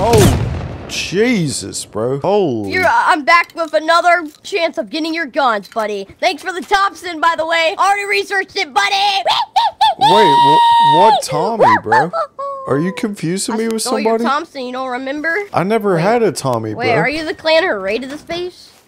Oh, Jesus, bro. Holy. I'm back with another chance of getting your guns, buddy. Thanks for the Thompson, by the way. Already researched it, buddy. Wait, what Tommy, bro? Are you confusing me with somebody? Your Thompson, you don't remember? I never had a Tommy, bro. Wait, are you the clanner who raided the space?